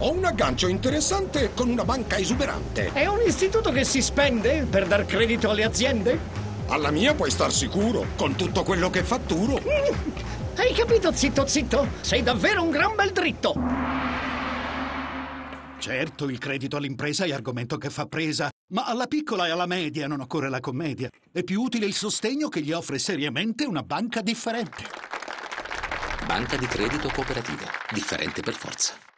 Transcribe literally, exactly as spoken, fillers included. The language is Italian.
Ho un aggancio interessante con una banca esuberante. È un istituto che si spende per dar credito alle aziende? Alla mia puoi star sicuro, con tutto quello che fatturo. Hai capito, zitto zitto? Sei davvero un gran bel dritto. Certo, il credito all'impresa è argomento che fa presa, ma alla piccola e alla media non occorre la commedia. È più utile il sostegno che gli offre seriamente una banca differente. Banca di credito cooperativa. Differente per forza.